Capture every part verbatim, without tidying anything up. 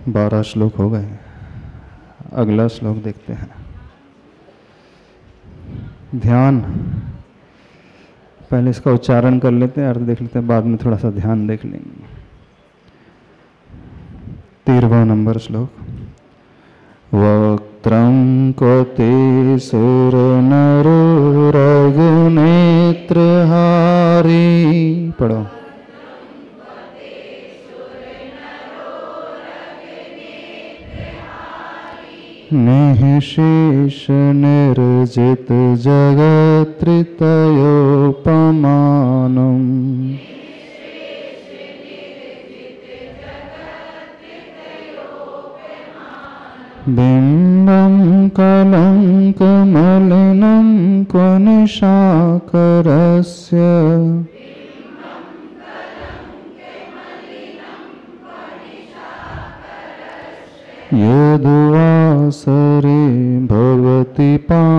बारह श्लोक हो गए। अगला श्लोक देखते हैं। ध्यान, पहले इसका उच्चारण कर लेते हैं, अर्थ देख लेते हैं, बाद में थोड़ा सा ध्यान देख लेंगे। तेरहवां नंबर श्लोक। वक्त्रं क्वते सुरनरो रघुनेत्रहारी। पढ़ो। निःशेष निर्जित जगत्त्रितयोपमानम्। बिम्बं कलङ्कमलिनं क्व निशाकरस्य। यदुवासरे भवति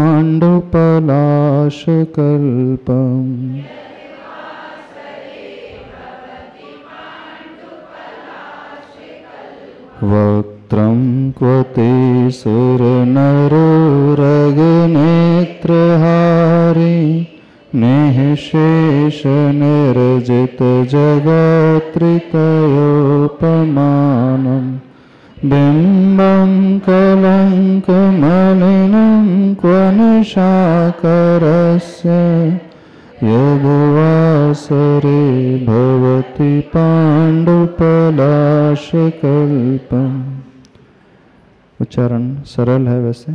पाण्डुपलाशकल्पम्। वक्त्रं क्वते सुरनरो रघुनेत्रहारी। निःशेष निर्जित जगत्त्रितयोपमानम्। बिम्बं कलङ्कमलिनं क्व निशाकरस्य। यदुवासरे भवति पाण्डुपलाशकल्पम्। उच्चारण सरल है वैसे।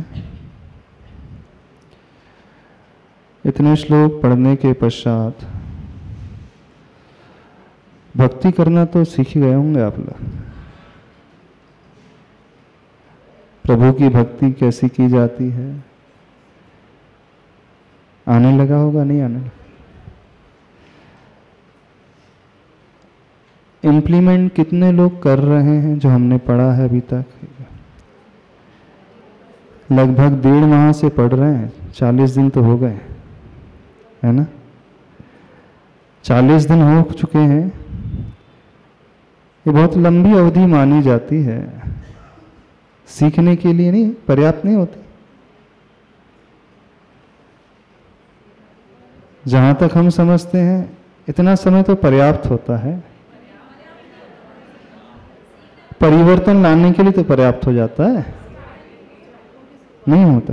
इतने श्लोक पढ़ने के पश्चात भक्ति करना तो सीख गए होंगे आप लोग। प्रभु की भक्ति कैसी की जाती है आने लगा होगा, नहीं आने लगा? इम्प्लीमेंट कितने लोग कर रहे हैं जो हमने पढ़ा है अभी तक? लगभग डेढ़ माह से पढ़ रहे हैं, चालीस दिन तो हो गए, है ना? चालीस दिन हो चुके हैं। ये बहुत लंबी अवधि मानी जाती है, सीखने के लिए नहीं, पर्याप्त नहीं होती। जहां तक हम समझते हैं इतना समय तो पर्याप्त होता है। परिवर्तन लाने के लिए तो पर्याप्त हो जाता है, नहीं होता।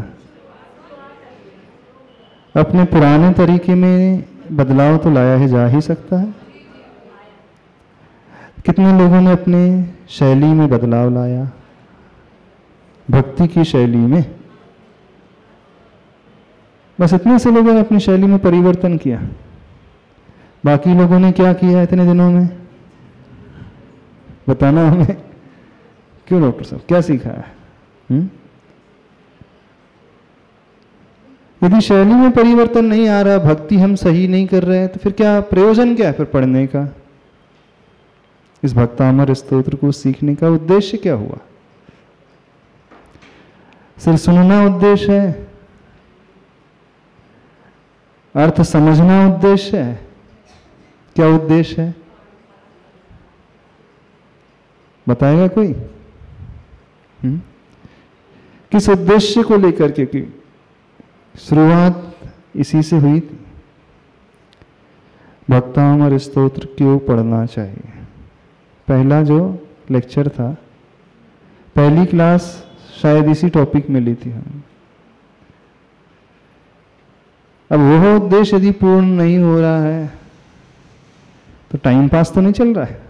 अपने पुराने तरीके में बदलाव तो लाया ही जा ही सकता है। कितने लोगों ने अपने शैली में बदलाव लाया, भक्ति की शैली में। बस इतने से लोगों ने अपनी शैली में परिवर्तन किया। बाकी लोगों ने क्या किया इतने दिनों में? बताना हमें। क्यों डॉक्टर साहब, क्या सीखा है? हुँ? यदि शैली में परिवर्तन नहीं आ रहा, भक्ति हम सही नहीं कर रहे हैं, तो फिर क्या प्रयोजन क्या है फिर पढ़ने का? इस भक्तामर स्तोत्र को सीखने का उद्देश्य क्या हुआ? सिर्फ सुनना उद्देश्य है? अर्थ समझना उद्देश्य है? क्या उद्देश्य है बताएगा कोई? हुँ? किस उद्देश्य को लेकर के की शुरुआत इसी से हुई थी। भक्तामर स्तोत्र क्यों पढ़ना चाहिए? पहला जो लेक्चर था, पहली क्लास शायद इसी टॉपिक में ली थी हम। अब वह उद्देश्य यदि पूर्ण नहीं हो रहा है तो टाइम पास तो नहीं चल रहा है।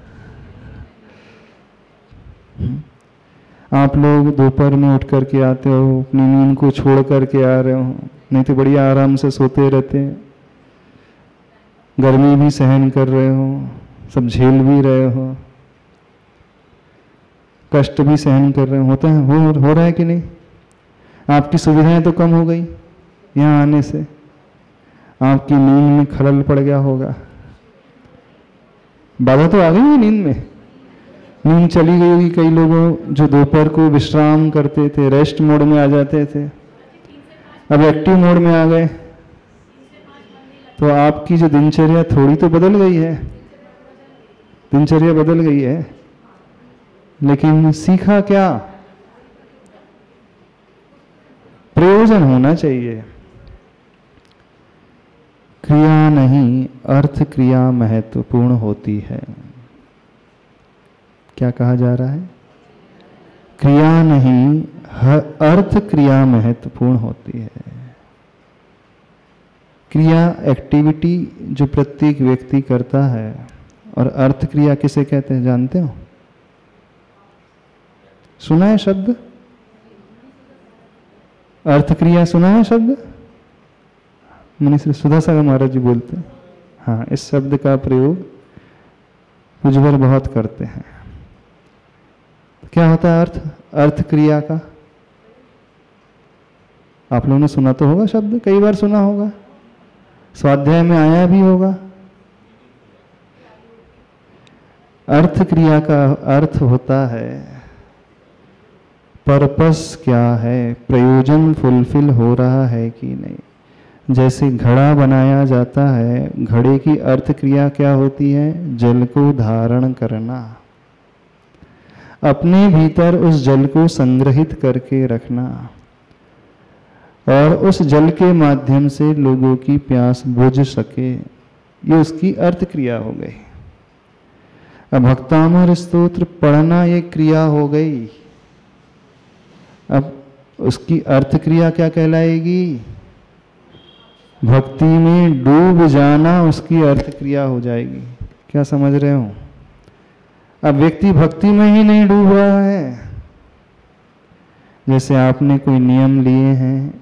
आप लोग दोपहर में उठ करके आते हो, अपनी नींद को छोड़ करके आ रहे हो, नहीं तो बढ़िया आराम से सोते रहते हैं। गर्मी भी सहन कर रहे हो, सब झेल भी रहे हो, कष्ट भी सहन कर रहे हो। होता है, हो, हो रहा है कि नहीं? आपकी सुविधाएं तो कम हो गई यहाँ आने से, आपकी नींद में खलल पड़ गया होगा। बाधा तो आ गई है नींद में, नींद चली गई होगी। कई लोगों जो दोपहर को विश्राम करते थे, रेस्ट मोड में आ जाते थे, अब एक्टिव मोड में आ गए, तो आपकी जो दिनचर्या थोड़ी तो बदल गई है। दिनचर्या बदल गई है। लेकिन सीखा क्या? प्रयोजन होना चाहिए। क्रिया नहीं, अर्थ क्रिया महत्वपूर्ण होती है। क्या कहा जा रहा है? क्रिया नहीं, अर्थ क्रिया महत्वपूर्ण होती है। क्रिया एक्टिविटी जो प्रत्येक व्यक्ति करता है, और अर्थ क्रिया किसे कहते हैं जानते हो? सुना है शब्द अर्थ क्रिया? सुना है शब्द? मनीष सुधा सागर महाराज जी बोलते हैं। हाँ, इस शब्द का प्रयोग उज्ज्वल बहुत करते हैं। क्या होता है अर्थ? अर्थ क्रिया का आप लोगों ने सुना तो होगा, शब्द कई बार सुना होगा, स्वाध्याय में आया भी होगा। अर्थ क्रिया का अर्थ होता है पर्पस क्या है, प्रयोजन फुलफिल हो रहा है कि नहीं। जैसे घड़ा बनाया जाता है, घड़े की अर्थ क्रिया क्या होती है? जल को धारण करना, अपने भीतर उस जल को संग्रहित करके रखना, और उस जल के माध्यम से लोगों की प्यास बुझ सके, ये उसकी अर्थ क्रिया हो गई। अब भक्तामर स्तोत्र पढ़ना ये क्रिया हो गई। अब उसकी अर्थ क्रिया क्या कहलाएगी? भक्ति में डूब जाना उसकी अर्थ क्रिया हो जाएगी। क्या समझ रहे हो? अब व्यक्ति भक्ति में ही नहीं डूब रहा है। जैसे आपने कोई नियम लिए हैं,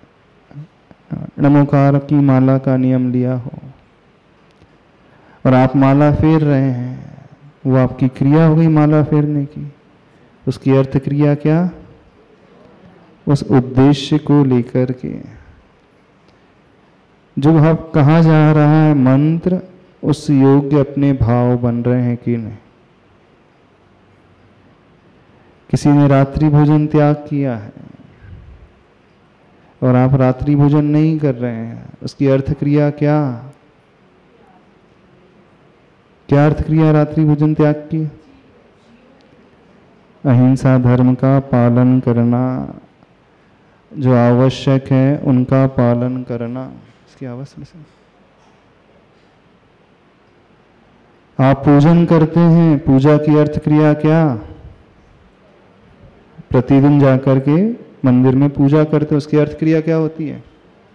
नमोकार की माला का नियम लिया हो और आप माला फेर रहे हैं, वो आपकी क्रिया हो गई माला फेरने की। उसकी अर्थ क्रिया क्या? उस उद्देश्य को लेकर के जो भाव कहा जा रहा है मंत्र, उस योग्य अपने भाव बन रहे हैं कि नहीं। किसी ने रात्रि भोजन त्याग किया है और आप रात्रि भोजन नहीं कर रहे हैं, उसकी अर्थ क्रिया क्या? क्या अर्थ क्रिया रात्रि भोजन त्याग की? अहिंसा धर्म का पालन करना, जो आवश्यक है उनका पालन करना। इसकी आवश्यक से आप पूजन करते हैं, पूजा की अर्थ क्रिया क्या? प्रतिदिन जाकर के मंदिर में पूजा करते, उसकी अर्थ क्रिया क्या होती है?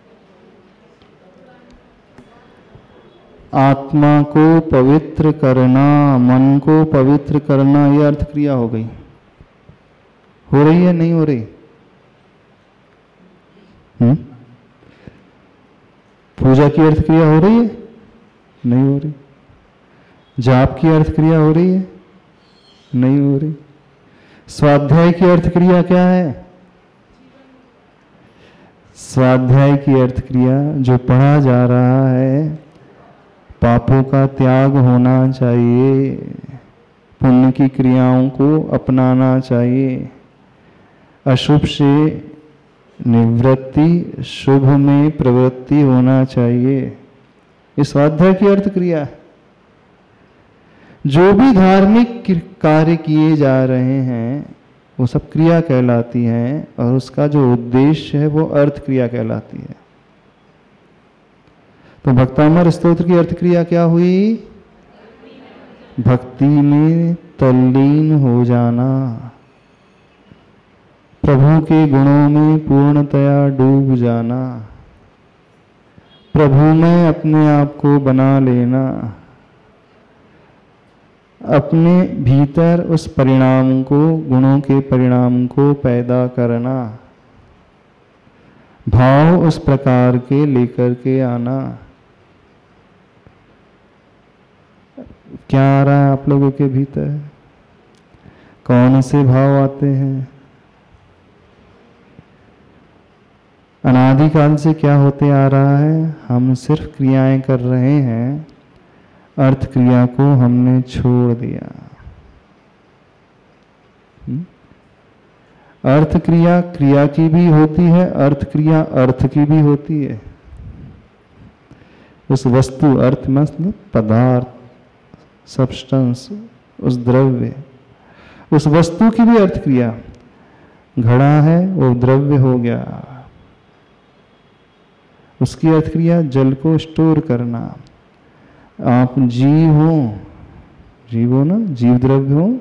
आत्मा को पवित्र करना, मन को पवित्र करना, यह अर्थ क्रिया हो गई। हो रही है नहीं हो रही? हुँ? पूजा की अर्थ क्रिया हो रही है? नहीं हो रही। जाप की अर्थ क्रिया हो रही है? नहीं हो रही। स्वाध्याय की अर्थ क्रिया क्या है? स्वाध्याय की अर्थ क्रिया जो पढ़ा जा रहा है, पापों का त्याग होना चाहिए, पुण्य की क्रियाओं को अपनाना चाहिए, अशुभ से निवृत्ति, शुभ में प्रवृत्ति होना चाहिए। इस स्वाध्याय की अर्थ क्रिया है। जो भी धार्मिक कार्य किए जा रहे हैं वो सब क्रिया कहलाती हैं, और उसका जो उद्देश्य है वो अर्थ क्रिया कहलाती है। तो भक्तामर स्तोत्र की अर्थ क्रिया क्या हुई? भक्ति में तल्लीन हो जाना, प्रभु के गुणों में पूर्णतया डूब जाना, प्रभु में अपने आप को बना लेना, अपने भीतर उस परिणाम को, गुणों के परिणाम को पैदा करना, भाव उस प्रकार के लेकर के आना। क्या आ रहा है आप लोगों के भीतर? कौन से भाव आते हैं? अनादिकाल से क्या होते आ रहा है? हम सिर्फ क्रियाएं कर रहे हैं, अर्थ क्रिया को हमने छोड़ दिया। अर्थ क्रिया क्रिया की भी होती है, अर्थ क्रिया अर्थ की भी होती है। उस वस्तु, अर्थ मतलब पदार्थ, सब्सटेंस, उस द्रव्य, उस वस्तु की भी अर्थ क्रिया। घड़ा है वो द्रव्य हो गया, उसकी अर्थ क्रिया जल को स्टोर करना। आप जीव हो, जीव हो ना, जीव द्रव्य हो,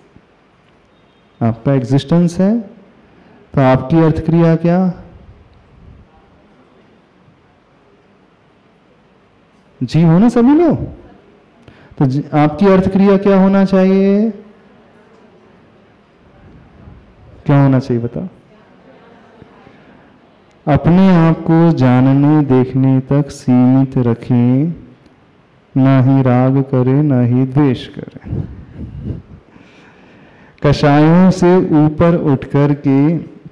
आपका एग्जिस्टेंस है, तो आपकी अर्थ क्रिया क्या? जीव हो ना सभी लोग, तो आपकी अर्थ क्रिया क्या होना चाहिए? क्या होना चाहिए बताओ? अपने आप को जानने देखने तक सीमित रखें, ना ही राग करे ना ही द्वेष करे। कषायों से ऊपर उठकर के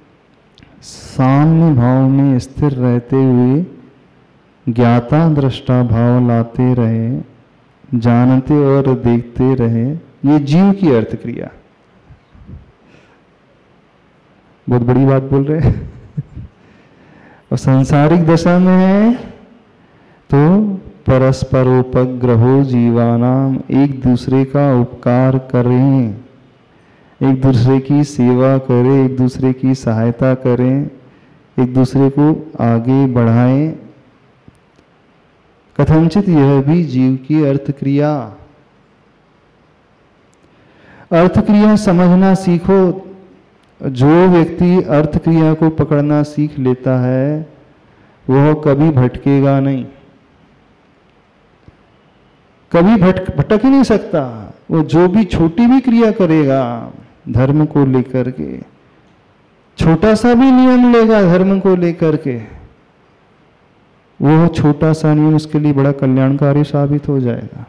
साम्य भाव में स्थिर रहते हुए ज्ञाता दृष्टा भाव लाते रहे, जानते और देखते रहे, ये जीव की अर्थ क्रिया। बहुत बड़ी बात बोल रहे हैं। और सांसारिक दशा में है तो परस्परोपग्रहो जीवानाम, एक दूसरे का उपकार करें, एक दूसरे की सेवा करें, एक दूसरे की सहायता करें, एक दूसरे को आगे बढ़ाएं। कथनचित यह भी जीव की अर्थ क्रिया। अर्थ क्रिया समझना सीखो। जो व्यक्ति अर्थ क्रिया को पकड़ना सीख लेता है वह कभी भटकेगा नहीं, कभी भटक भटक ही नहीं सकता। वो जो भी छोटी भी क्रिया करेगा धर्म को लेकर के, छोटा सा भी नियम लेगा धर्म को लेकर के, वो छोटा सा नियम उसके लिए बड़ा कल्याणकारी साबित हो जाएगा।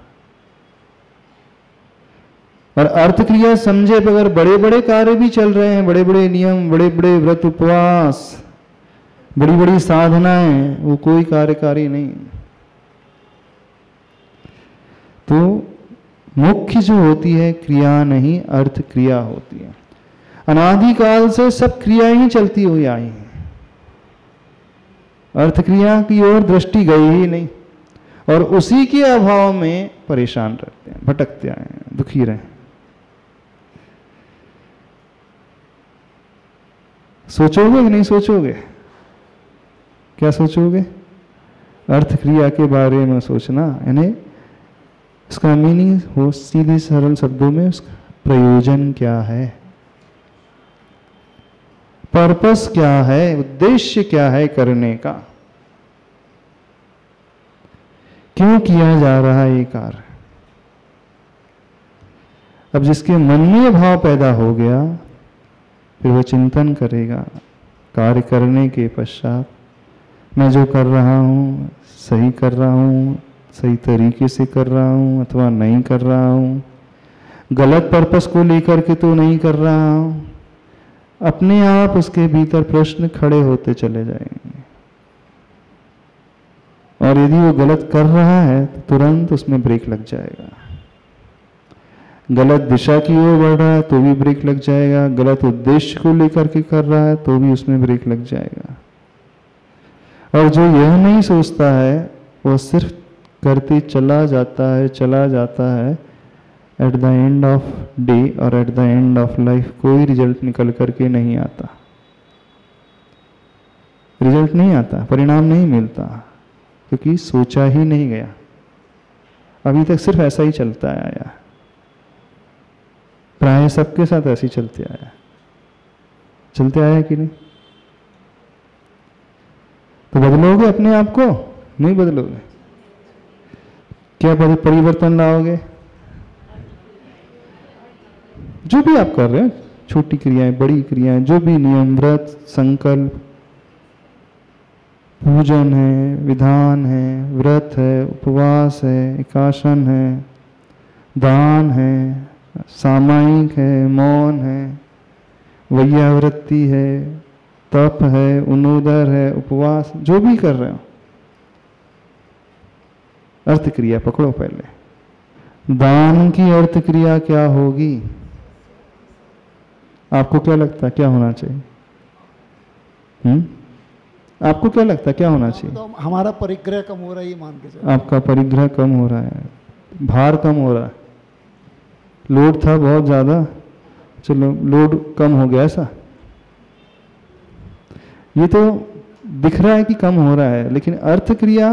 और अर्थ क्रिया समझे बगैर बड़े बड़े कार्य भी चल रहे हैं, बड़े बड़े नियम, बड़े बड़े व्रत उपवास, बड़ी बड़ी साधनाएं, वो कोई कार्यकारी नहीं। तो मुख्य जो होती है क्रिया नहीं, अर्थ क्रिया होती है। अनादिकाल से सब क्रियाएं ही चलती हुई आई हैं, अर्थ क्रिया की ओर दृष्टि गई ही नहीं, और उसी के अभाव में परेशान रहते हैं, भटकते आए हैं, दुखी रहे। सोचोगे कि नहीं सोचोगे? क्या सोचोगे? अर्थ क्रिया के बारे में सोचना, यानी इसका मीनिंग हो सीधे सरल शब्दों में उसका प्रयोजन क्या है, पर्पस क्या है, उद्देश्य क्या है करने का, क्यों किया जा रहा है ये कार्य। अब जिसके मन में ये भाव पैदा हो गया फिर वह चिंतन करेगा कार्य करने के पश्चात, मैं जो कर रहा हूँ सही कर रहा हूँ, सही तरीके से कर रहा हूँ अथवा नहीं कर रहा हूँ, गलत पर्पस को लेकर के तो नहीं कर रहा हूँ। अपने आप उसके भीतर प्रश्न खड़े होते चले जाएंगे, और यदि वो गलत कर रहा है तो तुरंत उसमें ब्रेक लग जाएगा। गलत दिशा की ओर बढ़ रहा है तो भी ब्रेक लग जाएगा, गलत उद्देश्य को लेकर के कर रहा है तो भी उसमें ब्रेक लग जाएगा। और जो यह नहीं सोचता है वो सिर्फ करते चला जाता है चला जाता है at the end of day और at the end of life कोई रिजल्ट निकल करके नहीं आता, रिजल्ट नहीं आता, परिणाम नहीं मिलता, क्योंकि सोचा ही नहीं गया। अभी तक सिर्फ ऐसा ही चलता आया, प्राय सबके साथ ऐसे ही चलते आया, चलते आया कि नहीं? तो बदलोगे अपने आप को? नहीं बदलोगे। क्या परिवर्तन लाओगे? जो भी आप कर रहे हैं, छोटी क्रियाएं बड़ी क्रियाएं, जो भी नियम, व्रत, संकल्प, पूजन है, विधान है, व्रत है, उपवास है, एकासन है, दान है, सामायिक है, मौन है, वैयावृत्ति है, तप है, उनोदर है, उपवास, जो भी कर रहे हो, अर्थ क्रिया पकड़ो पहले। दान की अर्थ क्रिया क्या होगी? आपको क्या लगता है क्या होना चाहिए? हम्म आपको क्या लगता है क्या होना चाहिए? तो हमारा परिग्रह कम हो रहा है ये मान के चलो। आपका परिग्रह कम हो रहा है, भार कम हो रहा है, लोड था बहुत ज्यादा, चलो लोड कम हो गया, ऐसा ये तो दिख रहा है कि कम हो रहा है, लेकिन अर्थ क्रिया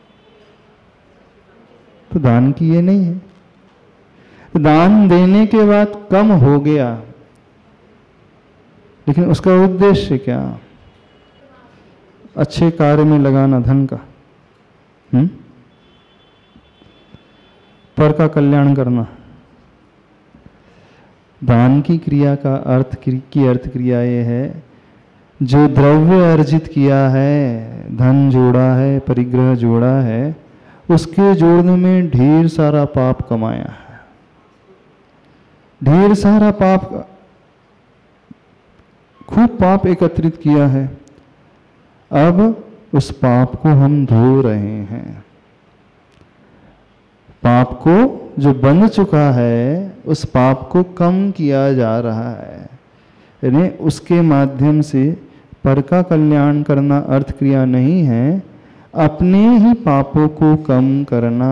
तो दान की ये नहीं है। तो दान देने के बाद कम हो गया, लेकिन उसका उद्देश्य क्या? अच्छे कार्य में लगाना धन का, हुँ? पर का कल्याण करना। दान की क्रिया का अर्थ की अर्थ क्रिया ये है, जो द्रव्य अर्जित किया है, धन जोड़ा है, परिग्रह जोड़ा है, उसके जोड़ने में ढेर सारा पाप कमाया है, ढेर सारा पाप, खूब पाप एकत्रित किया है। अब उस पाप को हम धो रहे हैं। पाप को जो बन चुका है, उस पाप को कम किया जा रहा है, यानी उसके माध्यम से पर का कल्याण करना अर्थ क्रिया नहीं है, अपने ही पापों को कम करना,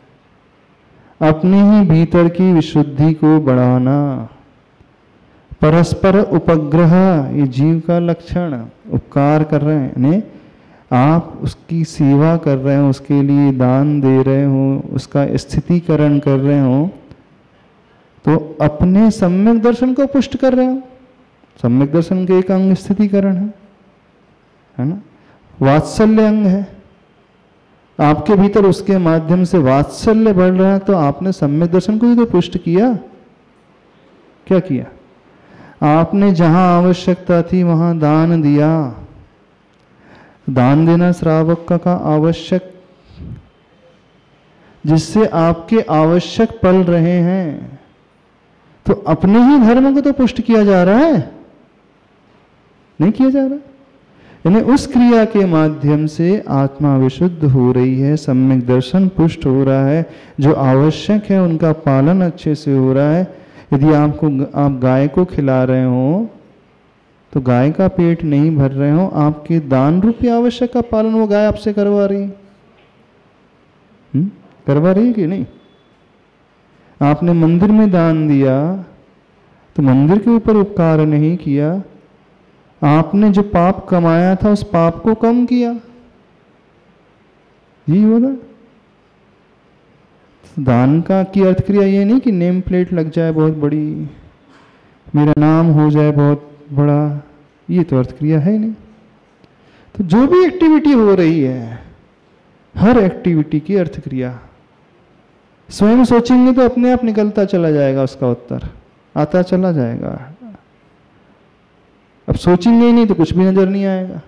अपने ही भीतर की विशुद्धि को बढ़ाना। परस्पर उपग्रह, ये जीव का लक्षण, उपकार कर रहे हैं, यानी आप उसकी सेवा कर रहे हो, उसके लिए दान दे रहे हो, उसका स्थितिकरण कर रहे हो, तो अपने सम्यक दर्शन को पुष्ट कर रहे हो। सम्यक दर्शन के एक अंग स्थितिकरण है, है ना, वात्सल्य अंग है। आपके भीतर उसके माध्यम से वात्सल्य बढ़ रहा है, तो आपने सम्यक दर्शन को ही तो पुष्ट किया। क्या किया? आपने जहां आवश्यकता थी वहां दान दिया। दान देना श्रावक का, का आवश्यक, जिससे आपके आवश्यक पल रहे हैं, तो अपने ही धर्म को तो पुष्ट किया जा रहा है, नहीं किया जा रहा। यानी उस क्रिया के माध्यम से आत्मा विशुद्ध हो रही है, सम्यक दर्शन पुष्ट हो रहा है, जो आवश्यक है उनका पालन अच्छे से हो रहा है। यदि आपको आप गाय को खिला रहे हो तो गाय का पेट नहीं भर रहे हो, आपके दान रूपी आवश्यक का पालन वो गाय आपसे करवा रही है, करवा रही है कि नहीं? आपने मंदिर में दान दिया तो मंदिर के ऊपर उपकार नहीं किया, आपने जो पाप कमाया था उस पाप को कम किया। यही होगा दान का की अर्थ क्रिया। ये नहीं कि नेम प्लेट लग जाए बहुत बड़ी, मेरा नाम हो जाए बहुत बड़ा, ये तो अर्थ क्रिया है नहीं। तो जो भी एक्टिविटी हो रही है, हर एक्टिविटी की अर्थ क्रिया, स्वयं सोचेंगे तो अपने आप निकलता चला जाएगा, उसका उत्तर आता चला जाएगा। अब सोचेंगे ही नहीं तो कुछ भी नजर नहीं आएगा।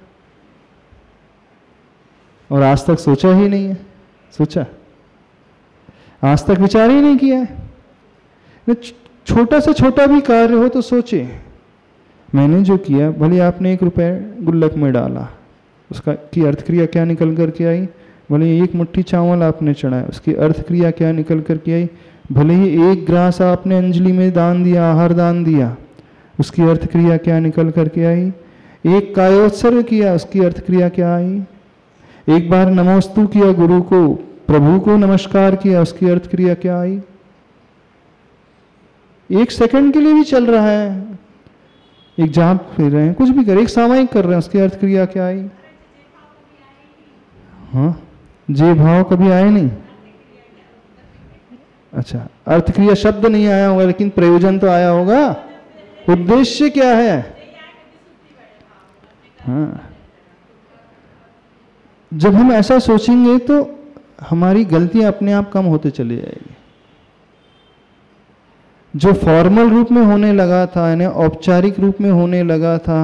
और आज तक सोचा ही नहीं है, सोचा आज तक विचार ही नहीं किया है। छोटा से छोटा भी कार्य हो तो सोचे, मैंने जो किया, भले आपने एक रुपए गुल्लक में डाला, उसका की अर्थ क्रिया क्या निकल कर के आई? भले एक मुट्ठी चावल आपने चढ़ाया, उसकी अर्थ क्रिया क्या निकल कर के आई? भले ही एक ग्रास आपने अंजलि में दान दिया, आहार दान दिया, उसकी अर्थ क्रिया क्या निकल कर के आई? एक कायोत्सर्ग किया, उसकी अर्थ क्रिया क्या आई? एक बार नमोस्तु किया गुरु को, प्रभु को नमस्कार किया, उसकी अर्थ क्रिया क्या आई? एक सेकंड के लिए भी चल रहा है, एक जाप फिर रहे हैं, कुछ भी कर, एक सामायिक कर रहे हैं, उसकी अर्थ क्रिया क्या आई? हाँ, जे भाव कभी आए नहीं। अच्छा, अर्थ क्रिया शब्द नहीं आया होगा, लेकिन प्रयोजन तो आया होगा। उद्देश्य क्या है? हाँ, जब हम ऐसा सोचेंगे तो हमारी गलतियां अपने आप कम होते चली जाएगी। जो फॉर्मल रूप में होने लगा था, यानी औपचारिक रूप में होने लगा था,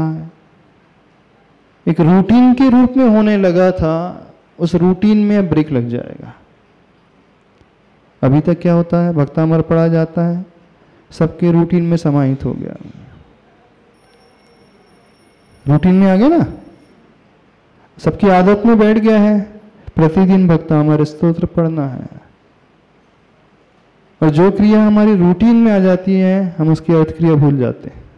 एक रूटीन के रूप में होने लगा था, उस रूटीन में ब्रेक लग जाएगा। अभी तक क्या होता है, भक्तामर पड़ा जाता है, सबके रूटीन में समाहित हो गया, रूटीन में आ गया ना, सबकी आदत में बैठ गया है, प्रतिदिन भक्तामर स्तोत्र पढ़ना है। और जो क्रिया हमारी रूटीन में आ जाती है, हम उसकी अर्थ क्रिया भूल जाते हैं।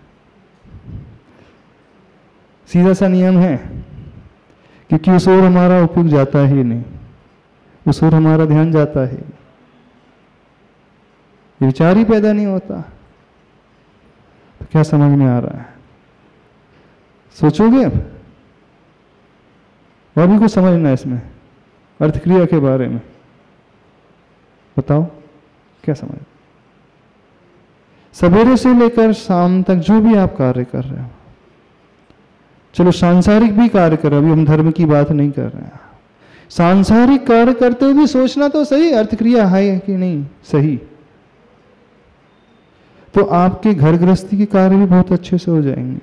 सीधा सा नियम है, क्योंकि उस ओर हमारा उपयोग जाता ही नहीं, उस ओर हमारा ध्यान जाता है, विचार ही पैदा नहीं होता। क्या समझ में आ रहा है? सोचोगे अब? और भी कुछ समझना है इसमें अर्थक्रिया के बारे में? बताओ क्या समझ? सवेरे से लेकर शाम तक जो भी आप कार्य कर रहे हो, चलो सांसारिक भी कार्य कर रहे हो, अभी हम धर्म की बात नहीं कर रहे हैं, सांसारिक कार्य करते हुए भी सोचना तो सही अर्थक्रिया है कि नहीं सही, तो आपके घर गृहस्थी के कार्य भी बहुत अच्छे से हो जाएंगे।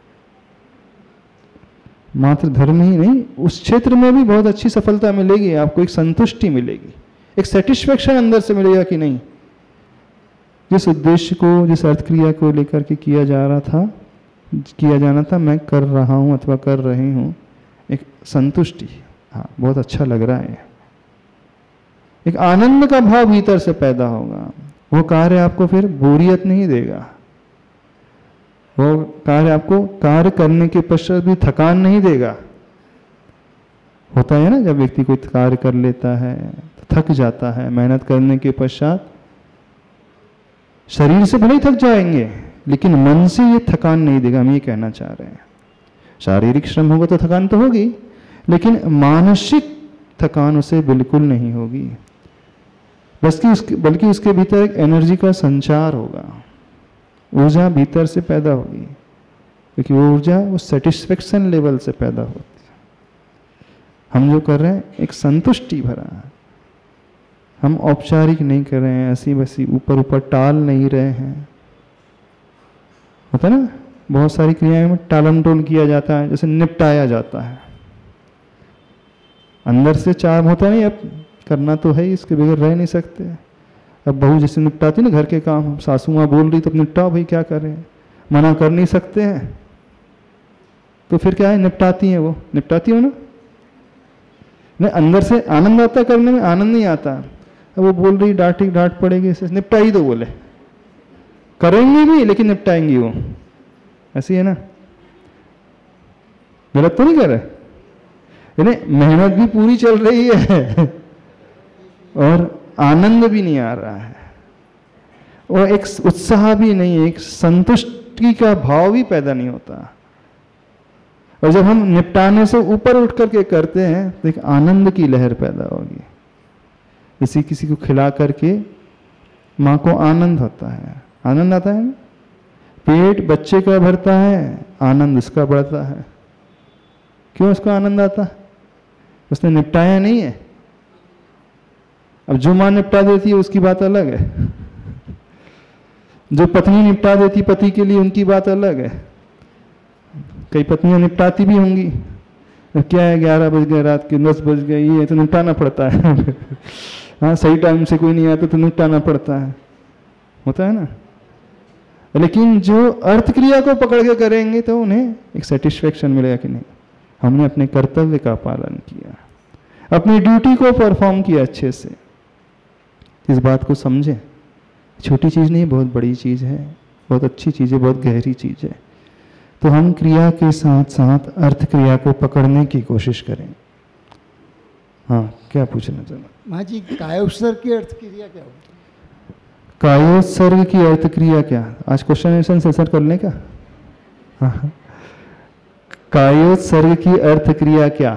मात्र धर्म ही नहीं, उस क्षेत्र में भी बहुत अच्छी सफलता मिलेगी आपको, एक संतुष्टि मिलेगी, एक सेटिस्फेक्शन अंदर से मिलेगा कि नहीं, जिस उद्देश्य को, जिस अर्थक्रिया को लेकर के किया जा रहा था, किया जाना था, मैं कर रहा हूं अथवा कर रही हूं, एक संतुष्टि, हाँ बहुत अच्छा लग रहा है, एक आनंद का भाव भीतर से पैदा होगा। वो कार्य आपको फिर बोरियत नहीं देगा, वो कार्य आपको कार्य करने के पश्चात भी थकान नहीं देगा। होता है ना, जब व्यक्ति कोई कार्य कर लेता है तो थक जाता है, मेहनत करने के पश्चात शरीर से भले ही थक जाएंगे लेकिन मन से ये थकान नहीं देगा। हम ये कहना चाह रहे हैं, शारीरिक श्रम होगा तो थकान तो होगी, लेकिन मानसिक थकान उसे बिल्कुल नहीं होगी, बल्कि उसके बल्कि उसके भीतर एक एनर्जी का संचार होगा, ऊर्जा भीतर से पैदा होगी, क्योंकि वो ऊर्जा उस सेटिस्फेक्शन लेवल से पैदा होती है। हम जो कर रहे हैं एक संतुष्टि भरा है, हम औपचारिक नहीं कर रहे हैं, ऐसी वैसी ऊपर ऊपर टाल नहीं रहे हैं। होता ना, बहुत सारी क्रियाएं में टालम टोल किया जाता है, जैसे निपटाया जाता है, अंदर से चार्म होता नहीं, अब करना तो है, इसके बगैर रह नहीं सकते। अब बहू जैसे निपटाती ना घर के काम, सासू माँ बोल रही तो निपटाओ भाई, क्या कर रहे हैं, मना कर नहीं सकते हैं, तो फिर क्या है, निपटाती हैं, वो निपटाती हो ना, नहीं अंदर से आनंद आता करने में, आनंद नहीं आता। अब वो बोल रही, डांटी डांट पड़ेगी, इसे निपटा ही दो, बोले करेंगे भी लेकिन निपटाएंगी वो, ऐसी है ना, गलत तो नहीं कर रहे, यानी मेहनत भी पूरी चल रही है और आनंद भी नहीं आ रहा है, और एक उत्साह भी नहीं, एक संतुष्टि का भाव भी पैदा नहीं होता। और जब हम निपटाने से ऊपर उठ करके करते हैं तो एक आनंद की लहर पैदा होगी। किसी किसी को खिला करके माँ को आनंद होता है, आनंद आता है, पेट बच्चे का भरता है, आनंद उसका बढ़ता है। क्यों उसको आनंद आता है? उसने निपटाया नहीं है। अब जो माँ निपटा देती है उसकी बात अलग है, जो पत्नी निपटा देती पति के लिए उनकी बात अलग है। कई पत्नियां निपटाती भी होंगी, क्या है ग्यारह बज गए रात के, दस बज गए, ये तो निपटाना पड़ता है हाँ सही टाइम से कोई नहीं आता तो निपटाना पड़ता है, होता है ना। लेकिन जो अर्थ क्रिया को पकड़ के करेंगे तो उन्हें एक सेटिस्फेक्शन मिलेगा कि नहीं, हमने अपने कर्तव्य का पालन किया, अपनी ड्यूटी को परफॉर्म किया अच्छे से। इस बात को समझें, छोटी चीज़ नहीं, बहुत बड़ी चीज़ है, बहुत अच्छी चीज़ है, बहुत गहरी चीज़ है। तो हम क्रिया के साथ साथ अर्थ क्रिया को पकड़ने की कोशिश करें। हाँ, क्या पूछना चाहना? माँ जी, कायोत्सर्ग की अर्थ क्रिया क्या होती है? कायोत्सर्ग की अर्थ क्रिया क्या? आज क्वेश्चन आंसर सेशन करने का। हाँ, कायोत्सर्ग की अर्थ क्रिया क्या?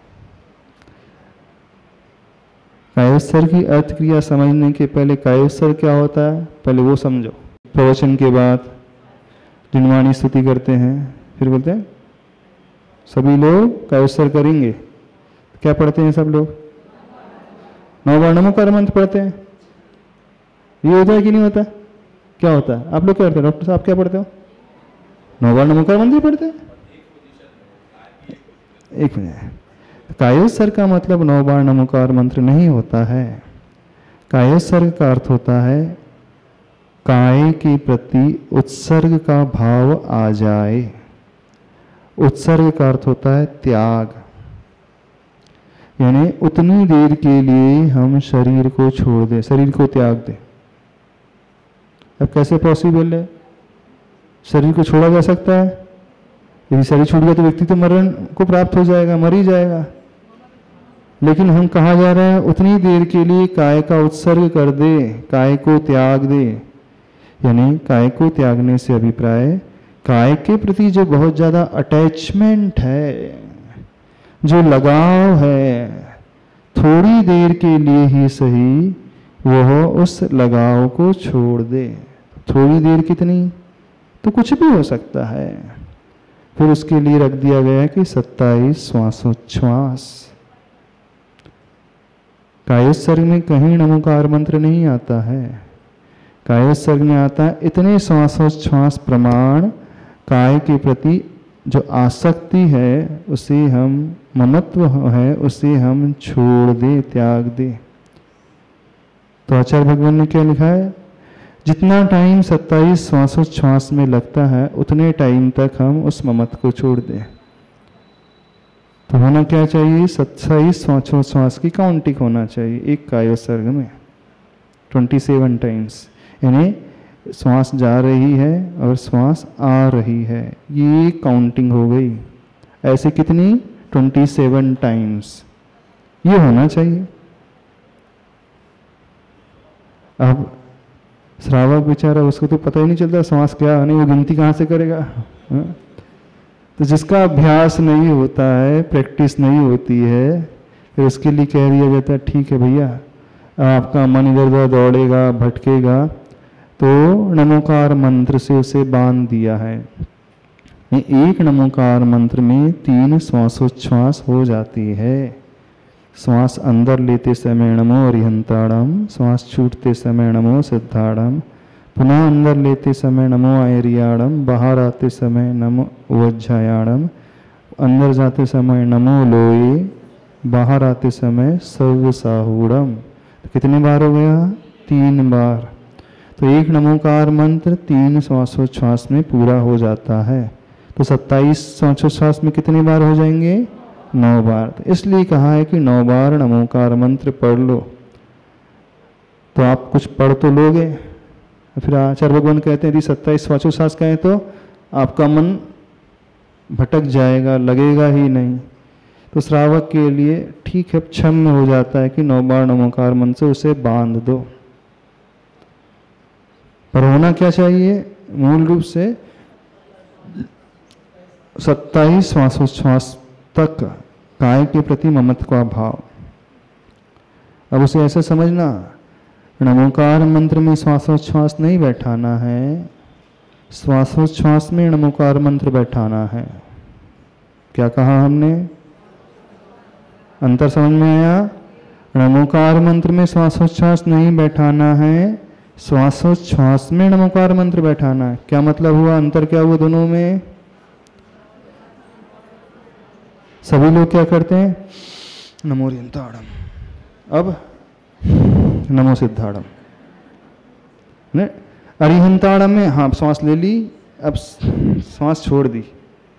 कायोत्सर्ग की अर्थ क्रिया समझने के पहले कायोत्सर्ग क्या होता है पहले वो समझो। प्रवचन के बाद जिनवाणी स्तुति करते हैं, फिर बोलते हैं सभी लोग कायोत्सर्ग करेंगे। क्या पढ़ते हैं सब लोग? नौ बार नमोकार मंत्र पढ़ते हैं। ये होता है कि नहीं होता? क्या होता है? आप लोग क्या करते हैं? डॉक्टर साहब क्या पढ़ते हो? नौ बार नमोकार मंत्र पढ़ते हैं। एक मिनट, कायोत्सर्ग का मतलब नौ बार नमोकार मंत्र नहीं होता है। कायोत्सर्ग का अर्थ होता है काय के प्रति उत्सर्ग का भाव आ जाए। उत्सर्ग का अर्थ होता है त्याग, यानी उतनी देर के लिए हम शरीर को छोड़ दें, शरीर को त्याग दें। अब कैसे पॉसिबल है? शरीर को छोड़ा जा सकता है? यदि शरीर छूट गया तो व्यक्ति तो मरण को प्राप्त हो जाएगा, मर ही जाएगा। लेकिन हम कहा जा रहे हैं उतनी देर के लिए काय का उत्सर्ग कर दे, काय को त्याग दे। यानी काय को त्यागने से अभिप्राय काय के प्रति जो बहुत ज़्यादा अटैचमेंट है, जो लगाव है, थोड़ी देर के लिए ही सही वह उस लगाव को छोड़ दे। थोड़ी देर कितनी, तो कुछ भी हो सकता है। फिर उसके लिए रख दिया गया है कि सत्ताईस श्वासोच्छ्वास। कायोत्सर्ग में कहीं नमोकार मंत्र नहीं आता है। कायोत्सर्ग में आता है इतने श्वासोच्छ्वास प्रमाण काय के प्रति जो आसक्ति है, उसे हम ममत्व है, उसे हम छोड़ दे, त्याग दे। तो आचार्य भगवान ने क्या लिखा है, जितना टाइम सत्ताईस श्वासोच्छ्वास में लगता है उतने टाइम तक हम उस ममत्व को छोड़ दें। तो होना क्या चाहिए, सत्ताईस श्वासोच्छ्वास की काउंटिंग होना चाहिए एक कायोत्सर्ग में, सत्ताईस टाइम्स। यानी श्वास जा रही है और श्वास आ रही है, ये काउंटिंग हो गई। ऐसे कितनी, सत्ताईस टाइम्स ये होना चाहिए। अब श्रावक बेचारा, उसको तो पता ही नहीं चलता श्वास क्या नहीं, वो गिनती कहाँ से करेगा। हा? तो जिसका अभ्यास नहीं होता है, प्रैक्टिस नहीं होती है, फिर उसके लिए कह दिया जाता है ठीक है भैया, आपका मन इधर उधर दौड़ेगा, भटकेगा, तो नमोकार मंत्र से उसे बांध दिया है। एक नमोकार मंत्र में तीन श्वासोच्छ्वास हो जाती है। श्वास अंदर लेते समय नमो अरिहंताड़म, श्वास छूटते समय नमो सिद्धाड़म, पुनः अंदर लेते समय नमो आयरियाड़म, बाहर आते समय नमो वज्जायाड़म, अंदर जाते समय नमो लोये, बाहर आते समय सर्व साहूड़म। तो कितने बार हो गया, तीन बार। तो एक नमोकार मंत्र तीन श्वासोच्छ्वास में पूरा हो जाता है। तो सत्ताईस श्वासोच्छ्वास में कितने बार हो जाएंगे, नौ बार। तो इसलिए कहा है कि नौ बार नमोकार मंत्र पढ़ लो। तो आप कुछ पढ़ तो लोगे, फिर आचार्य भगवान कहते हैं यदि सत्ताईस श्वासोच्छ्वास कहें तो आपका मन भटक जाएगा, लगेगा ही नहीं। तो श्रावक के लिए ठीक है, क्षम्य हो जाता है कि नौ बार नमोकार मंत्र से उसे बांध दो। पर होना क्या चाहिए, मूल रूप से सत्ताईस श्वासोच्छ्वास तक काय के प्रति ममत्व का भाव। अब उसे ऐसा समझना, नमोकार मंत्र में श्वासोच्छ्वास नहीं बैठाना है, श्वासोच्छ्वास में नमोकार मंत्र बैठाना है। क्या कहा हमने, अंतर समझ में आया। नमोकार मंत्र में श्वासोच्छ्वास नहीं बैठाना है, श्वासोच्छ्वास में नमोकार मंत्र बैठाना है। क्या मतलब हुआ, अंतर क्या हुआ दोनों में। सभी लोग क्या करते हैं, नमो अरिहंताड़म, अब नमो सिद्धाड़म। अरिहंताड़म में हाँ श्वास ले ली, अब श्वास छोड़ दी,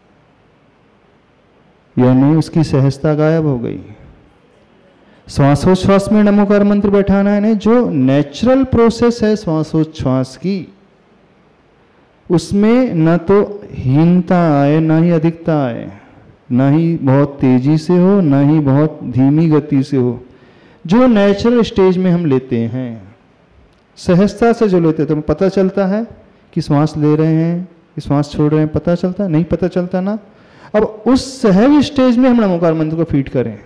यानी उसकी सहजता गायब हो गई। श्वासोच्छ्वास में नमोकार मंत्र बैठाना है, नहीं, जो नेचुरल प्रोसेस है श्वासोच्छ्वास की, उसमें न तो हीनता आए न ही अधिकता आए, न ही बहुत तेजी से हो न ही बहुत धीमी गति से हो। जो नेचुरल स्टेज में हम लेते हैं, सहजता से जो लेते हैं, तो पता चलता है कि श्वास ले रहे हैं कि श्वास छोड़ रहे हैं, पता चलता है नहीं, पता चलता ना। अब उस सहज स्टेज में हम नमोकार मंत्र को फीड करें।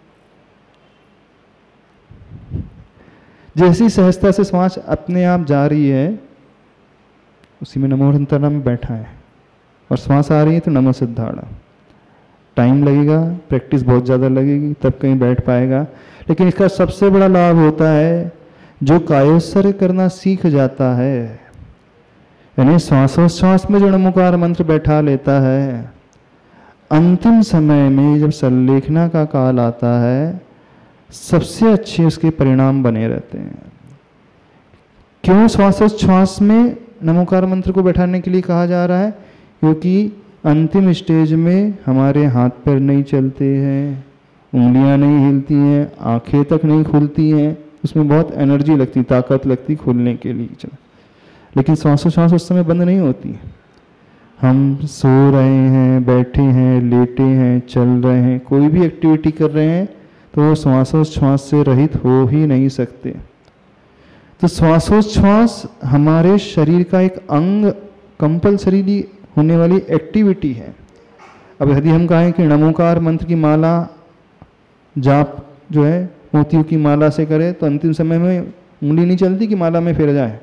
जैसी सहजता से श्वास अपने आप जा रही है, उसी में नमो अरिहंताड़म में बैठा है, और श्वास आ रही है तो नमो सिद्धाड़म। टाइम लगेगा, प्रैक्टिस बहुत ज़्यादा लगेगी, तब कहीं बैठ पाएगा। लेकिन इसका सबसे बड़ा लाभ होता है जो कायोत्सर्ग करना सीख जाता है, यानी श्वासोच्छ्वास में जो नमोकार मंत्र बैठा लेता है, अंतिम समय में जब संलेखना का काल आता है, सबसे अच्छे उसके परिणाम बने रहते हैं। क्यों श्वासोच्छ्वास में नमोकार मंत्र को बैठाने के लिए कहा जा रहा है, क्योंकि अंतिम स्टेज में हमारे हाथ पैर नहीं चलते हैं, उंगलियां नहीं हिलती हैं, आंखें तक नहीं खुलती हैं, उसमें बहुत एनर्जी लगती, ताकत लगती खुलने के लिए। लेकिन श्वासोच्छ्वास उस समय बंद नहीं होती। हम सो रहे हैं, बैठे हैं, लेटे हैं, चल रहे हैं, कोई भी एक्टिविटी कर रहे हैं, तो वो श्वासोच्छ्वास से रहित हो ही नहीं सकते। तो श्वासोच्छ्वास हमारे शरीर का एक अंग, कंपल्सरी होने वाली एक्टिविटी है। अब यदि हम कहें कि नमोकार मंत्र की माला जाप जो है मोतियों की माला से करें, तो अंतिम समय में उंगली नहीं चलती कि माला में फिर जाए,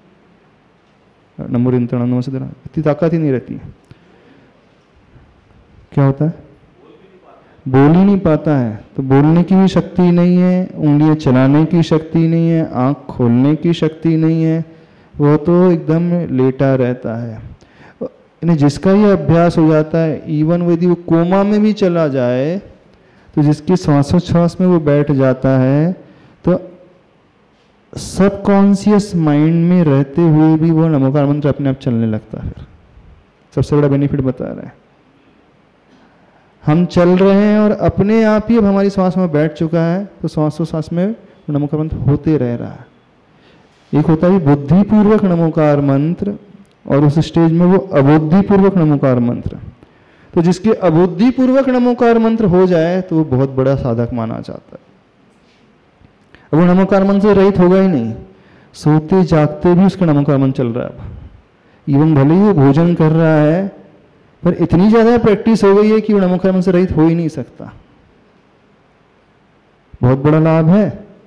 नमो रिंतण नमो सिद्धरा, इतनी ताकत ही नहीं रहती। क्या होता है? बोल ही नहीं पाता है। तो बोलने की भी शक्ति नहीं है, उंगलियां चलाने की शक्ति नहीं है, आंख खोलने की शक्ति नहीं है, वो तो एकदम लेटा रहता है। यानी जिसका ये अभ्यास हो जाता है, इवन यदि वो कोमा में भी चला जाए, तो जिसकी श्वासोच्छ्वास में वो बैठ जाता है, तो सबकॉन्शियस माइंड में रहते हुए भी वो नमोकार मंत्र अपने आप चलने लगता है। फिर सबसे बड़ा बेनिफिट बता रहा है, हम चल रहे हैं और अपने आप ही अब हमारी श्वास में बैठ चुका है, तो श्वासोच्छ्वास में नमोकार मंत्र होते रह रहा है। एक होता है बुद्धिपूर्वक नमोकार मंत्र, और उस स्टेज में वो अबुद्धिपूर्वक नमोकार मंत्र। तो जिसके अबुद्धिपूर्वक नमोकार मंत्र हो जाए तो वो बहुत बड़ा साधक माना जाता है। अब वो नमोकार मंत्र से रहित होगा ही नहीं, सोते जागते भी उसका नमोकार मंत्र चल रहा है। अब इवन भले ही वो भोजन कर रहा है, पर इतनी ज्यादा प्रैक्टिस हो गई है कि वो नमोकार मंत्र से रहित हो ही नहीं सकता। बहुत बड़ा लाभ है,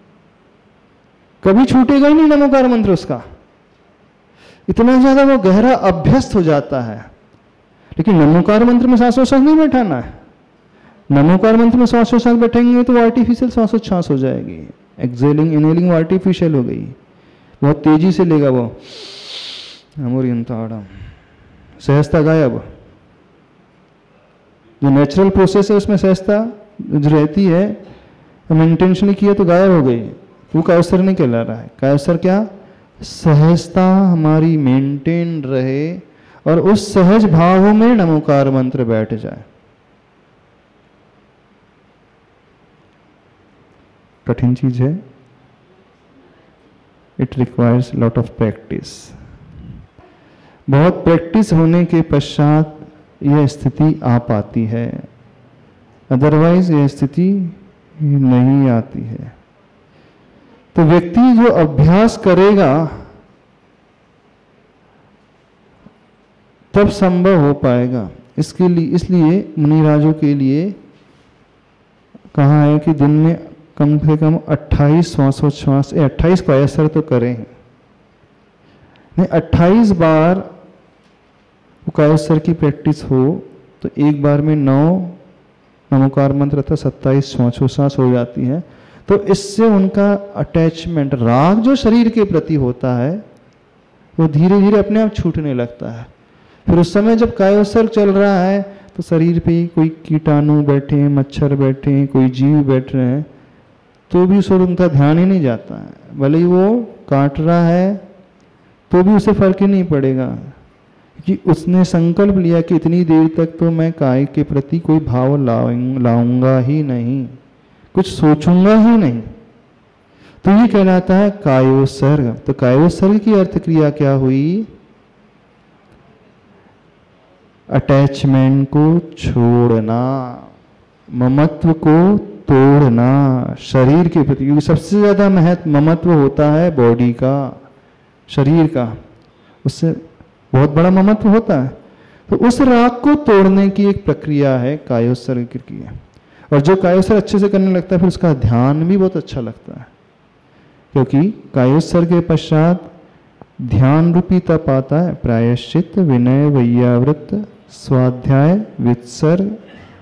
कभी छूटेगा ही नहीं नमोकार मंत्र उसका, इतना ज्यादा वो गहरा अभ्यस्त हो जाता है। लेकिन नमोकार मंत्र में श्वासोच्छ्वास नहीं बैठाना है। नमोकार मंत्र में श्वासोच्छ्वास बैठेंगे तो आर्टिफिशियल श्वासोच्छ्वास हो जाएगी, एक्सेलिंग इनहेलिंग आर्टिफिशियल हो गई, बहुत तेजी से लेगा वो। नमोरियंताड़म, सहजता गायब। जो नेचुरल प्रोसेस है उसमें सहजता जो रहती है, हम इंटेंशनली किया तो गायब हो गई, वो कायस्वर नहीं कहला रहा है। कायस्वर क्या? सहजता हमारी मेंटेन रहे और उस सहज भाव में नमोकार मंत्र बैठ जाए। कठिन चीज है, it requires lot of practice. बहुत प्रैक्टिस होने के पश्चात यह स्थिति आ पाती है, अदरवाइज यह स्थिति नहीं आती है। तो व्यक्ति जो अभ्यास करेगा तब संभव हो पाएगा। इसके लिए इसलिए मुनिराजों के लिए कहा है कि दिन में कम से कम अट्ठाईस श्वासोच्छ्वास, अट्ठाईस कायस्वर तो करें, नहीं अट्ठाईस बार कायस्वर की प्रैक्टिस हो तो एक बार में नौ नमोकार मंत्र अर्थात सत्ताईस श्वासोच्छ्वास हो जाती है। तो इससे उनका अटैचमेंट, राग जो शरीर के प्रति होता है, वो धीरे धीरे अपने आप छूटने लगता है। फिर उस समय जब कायोत्सर्ग चल रहा है तो शरीर पे कोई कीटाणु बैठे हैं, मच्छर बैठे हैं, कोई जीव बैठ रहे हैं, तो भी उस ओर उनका ध्यान ही नहीं जाता है। भले ही वो काट रहा है तो भी उसे फर्क ही नहीं पड़ेगा, कि उसने संकल्प लिया कि इतनी देर तक तो मैं काय के प्रति कोई भाव लाऊंगा ही नहीं, कुछ सोचूंगा ही नहीं। तो ये कहलाता है कायोत्सर्ग। तो कायोत्सर्ग की अर्थ क्रिया क्या हुई? अटैचमेंट को छोड़ना, ममत्व को तोड़ना शरीर के प्रति, क्योंकि सबसे ज्यादा महत्व ममत्व होता है बॉडी का, शरीर का, उससे बहुत बड़ा ममत्व होता है। तो उस राग को तोड़ने की एक प्रक्रिया है कायोत्सर्ग की क्रिया। और जो कायोत्सर्ग अच्छे से करने लगता है फिर उसका ध्यान भी बहुत अच्छा लगता है, क्योंकि कायोत्सर्ग के पश्चात ध्यान रूपी तप आता है, प्रायश्चित, विनय, वैयावृत, स्वाध्याय, वित्सर्ग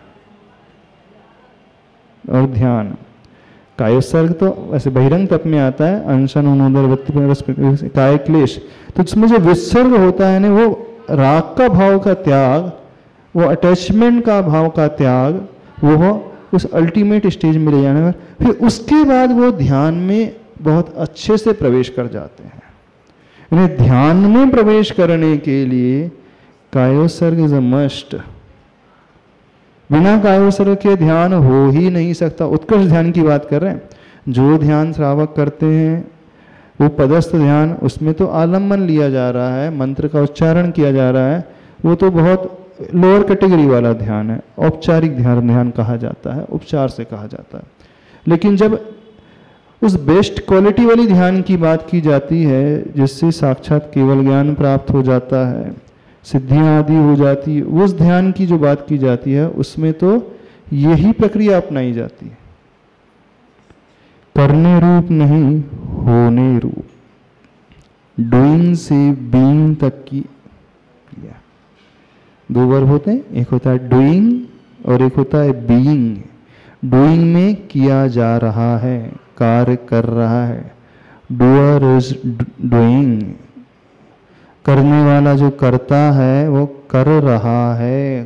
और ध्यान। कायोत्सर्ग तो वैसे बहिरंग तप में आता है, अनशन, उन्नोदर, काय क्लेश। तो इसमें जो वित्सर्ग होता है ना, वो राग का भाव का त्याग, वो अटैचमेंट का भाव का त्याग, वो उस अल्टीमेट स्टेज में ले जाने पर फिर उसके बाद वो ध्यान में बहुत अच्छे से प्रवेश कर जाते हैं। इन्हें ध्यान में प्रवेश करने के लिए कायोत्सर्ग इज अ मस्ट। बिना कायोत्सर्ग के ध्यान हो ही नहीं सकता। उत्कृष्ट ध्यान की बात कर रहे हैं, जो ध्यान श्रावक करते हैं वो पदस्थ ध्यान, उसमें तो आलम्बन लिया जा रहा है, मंत्र का उच्चारण किया जा रहा है, वो तो बहुत लोअर कैटेगरी वाला ध्यान है, औपचारिक ध्यान ध्यान कहा जाता है, उपचार से कहा जाता है। लेकिन जब उस बेस्ट क्वालिटी वाली ध्यान की बात की जाती है जिससे साक्षात केवल ज्ञान प्राप्त हो जाता है, सिद्धियां आदि हो जाती है। उस ध्यान की जो बात की जाती है उसमें तो यही प्रक्रिया अपनाई जाती है, करने रूप नहीं होने रूप, डूइंग से बीइंग तक की क्रिया। दो वर्ब होते हैं, एक होता है डूइंग और एक होता है बीइंग। डूइंग में किया जा रहा है, कार्य कर रहा है, डूअर इज डूइंग, करने वाला जो करता है वो कर रहा है,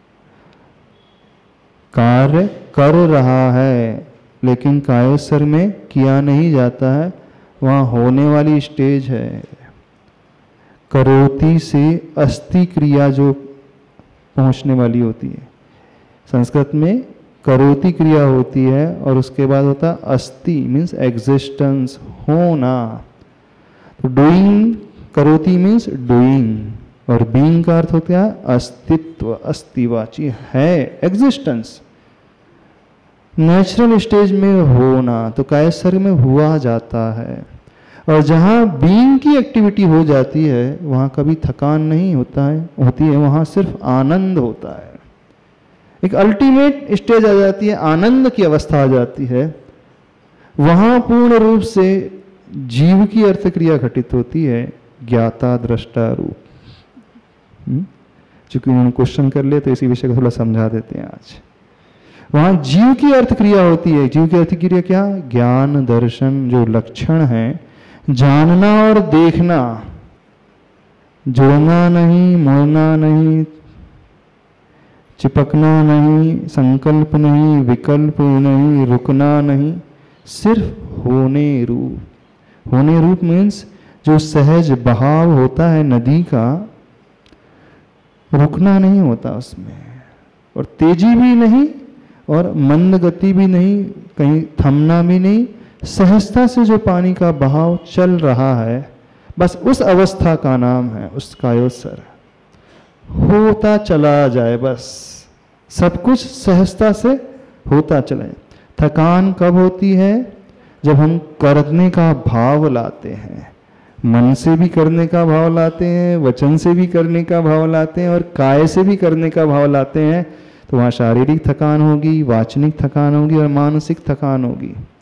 कार्य कर रहा है, लेकिन कायस्वर में किया नहीं जाता है, वहाँ होने वाली स्टेज है। करोति से अस्ति क्रिया जो पहुँचने वाली होती है, संस्कृत में करोति क्रिया होती है और उसके बाद होता है अस्ति, मीन्स एग्जिस्टेंस, होना। तो डूइंग, करोति मीन्स डूइंग, और बीइंग का अर्थ होता है अस्तित्व, अस्तिवाची है, एग्जिस्टेंस, नेचुरल स्टेज में होना। तो कायस्वर में हुआ जाता है, और जहाँ बीइंग की एक्टिविटी हो जाती है वहाँ कभी थकान नहीं होता है होती है, वहाँ सिर्फ आनंद होता है। एक अल्टीमेट स्टेज आ जाती है, आनंद की अवस्था आ जाती है, वहाँ पूर्ण रूप से जीव की अर्थ क्रिया घटित होती है, ज्ञाता दृष्टा रूप। चूंकि उन्होंने क्वेश्चन कर लिया तो इसी विषय को थोड़ा समझा देते हैं आज। वहां जीव की अर्थ क्रिया होती है। जीव की अर्थ क्रिया क्या? ज्ञान दर्शन, जो लक्षण है, जानना और देखना, जुड़ना नहीं, मोड़ना नहीं, चिपकना नहीं, संकल्प नहीं, विकल्प नहीं, रुकना नहीं, सिर्फ होने रूप। होने रूप मीन्स जो सहज बहाव होता है नदी का, रुकना नहीं होता उसमें, और तेजी भी नहीं और मंद गति भी नहीं, कहीं थमना भी नहीं, सहजता से जो पानी का बहाव चल रहा है, बस उस अवस्था का नाम है उस कायोत्सर। होता चला जाए, बस सब कुछ सहजता से होता चले। थकान कब होती है? जब हम करने का भाव लाते हैं, मन से भी करने का भाव लाते हैं, वचन से भी करने का भाव लाते हैं, और काय से भी करने का भाव लाते हैं, तो वहाँ शारीरिक थकान होगी, वाचनिक थकान होगी और मानसिक थकान होगी।